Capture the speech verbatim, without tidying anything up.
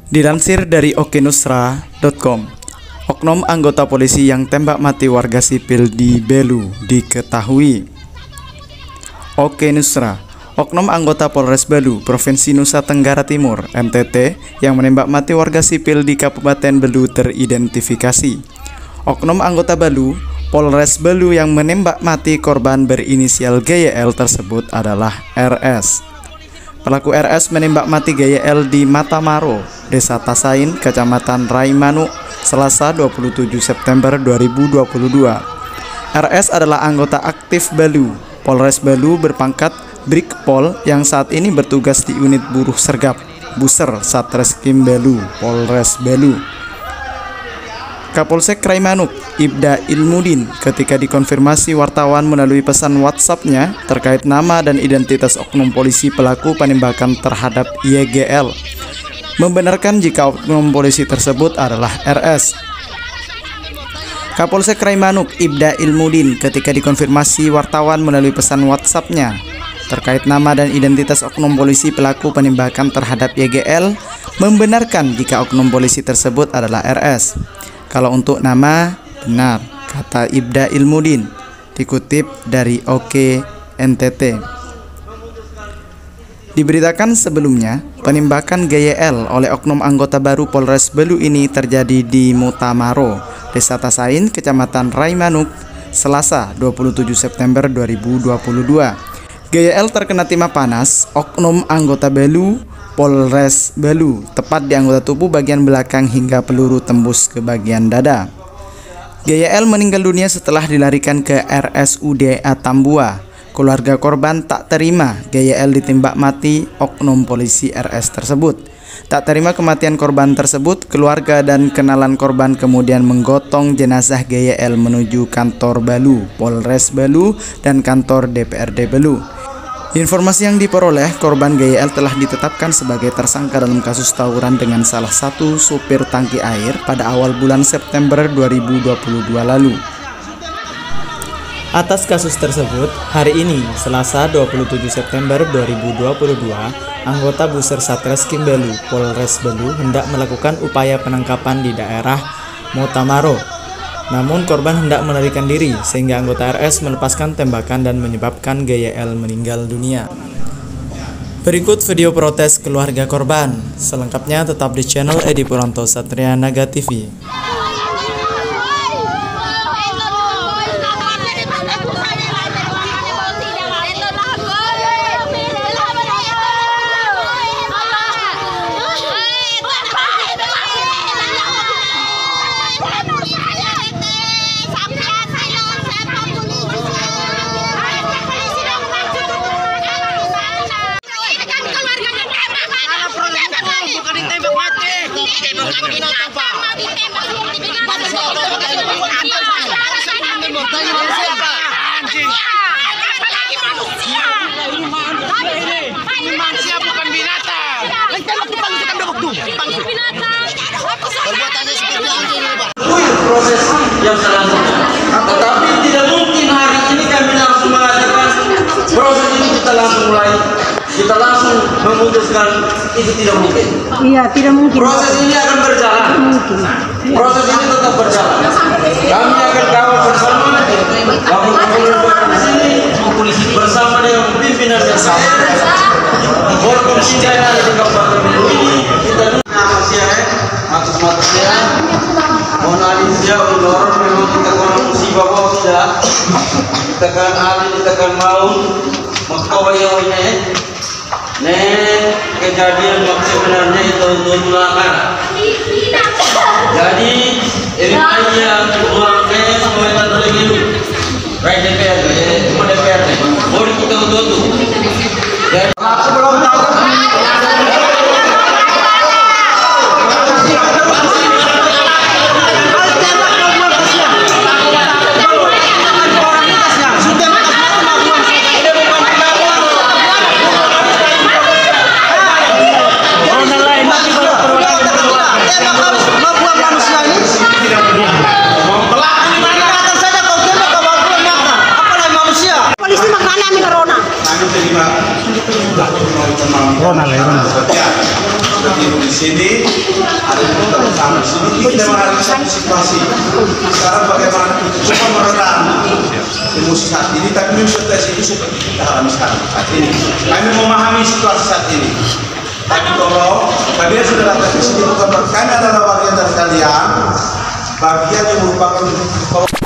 Dilansir dari okenusra titik com, oknum anggota polisi yang tembak mati warga sipil di Belu diketahui. Okenusra, oknum anggota Polres Belu, Provinsi Nusa Tenggara Timur (N T T) yang menembak mati warga sipil di Kabupaten Belu teridentifikasi. Oknum anggota Belu, Polres Belu yang menembak mati korban berinisial G Y L tersebut adalah R S. Pelaku R S menembak mati G Y L di Matamaro, Desa Tasain, Kecamatan Raimanu, Selasa dua puluh tujuh September dua ribu dua puluh dua. R S adalah anggota aktif Belu, Polres Belu berpangkat Brigpol yang saat ini bertugas di unit buruh sergap Buser Satreskrim Belu, Polres Belu. Kapolsek Raimanuk, Ibda Ilmudin, ketika dikonfirmasi wartawan melalui pesan WhatsApp-nya terkait nama dan identitas oknum polisi pelaku penembakan terhadap Y G L, membenarkan jika oknum polisi tersebut adalah R S. Kapolsek Raimanuk, Ibda Ilmudin, ketika dikonfirmasi wartawan melalui pesan WhatsApp-nya terkait nama dan identitas oknum polisi pelaku penembakan terhadap Y G L, membenarkan jika oknum polisi tersebut adalah R S. Kalau untuk nama, benar, kata Ibda Ilmudin, dikutip dari Oke N T T. Diberitakan sebelumnya, penembakan G Y L oleh oknum anggota baru Polres Belu ini terjadi di Mutamaro, Desa Tasain, Kecamatan Raimanuk, Selasa dua puluh tujuh September dua ribu dua puluh dua. G Y L terkena timah panas oknum anggota Belu, Polres Belu, tepat di anggota tubuh bagian belakang hingga peluru tembus ke bagian dada. G Y L meninggal dunia setelah dilarikan ke R S U D Atambua. Keluarga korban tak terima G Y L ditembak mati oknum polisi R S tersebut. Tak terima kematian korban tersebut, keluarga dan kenalan korban kemudian menggotong jenazah G Y L menuju kantor Belu, Polres Belu, dan kantor D P R D Belu. Informasi yang diperoleh, korban G Y L telah ditetapkan sebagai tersangka dalam kasus tawuran dengan salah satu supir tangki air pada awal bulan September dua ribu dua puluh dua lalu. Atas kasus tersebut, hari ini, Selasa dua puluh tujuh September dua ribu dua puluh dua, anggota Buser Satreskrim Belu, Polres Belu hendak melakukan upaya penangkapan di daerah Mutamaro. Namun korban hendak melarikan diri sehingga anggota R S melepaskan tembakan dan menyebabkan G Y L meninggal dunia. Berikut video protes keluarga korban. Selengkapnya tetap di channel Edi Purwanto Satria Naga T V. Manusia bukan binatang. Perbuatannya seperti ini, Pak. Proses yang selanjutnya. Tetapi tidak mungkin hari ini kami langsung mengatakan proses ini kita langsung mulai, kita langsung memutuskan, itu tidak mungkin. Iya, tidak mungkin. Proses ini akan berjalan. Proses ini tetap berjalan. Kami akan kawal bersama, bangun-bangun di sini, bersama dengan pimpinan yang sama. Walaupun pimpinan di Kabupaten Belu ini, kita nama siapa? Atas manusia, Monalisia Ulor, memang kita kurang musibah bawah tidak. Kita kan alih, kita kan mau, mengkawainya. Nen kejadian sebenarnya itu untuk jadi ini aja keluarga semua terlebih baik D P R ya, cuma D P R nih. Mau kita untuk dan sebelum tahu Rona lah, Rona. ibu di sini, ada yang kita bersama di sini. Kita menghadapi satu situasi. Sekarang bagaimana kita coba meredam emosi saat ini, tapi situasi itu seperti kita alami sekarang saat ini. Kami memahami situasi saat ini. Tapi kalau kalian sudah datang ke sini bukan berkali adalah bagian dari kalian, bagian yang merupakan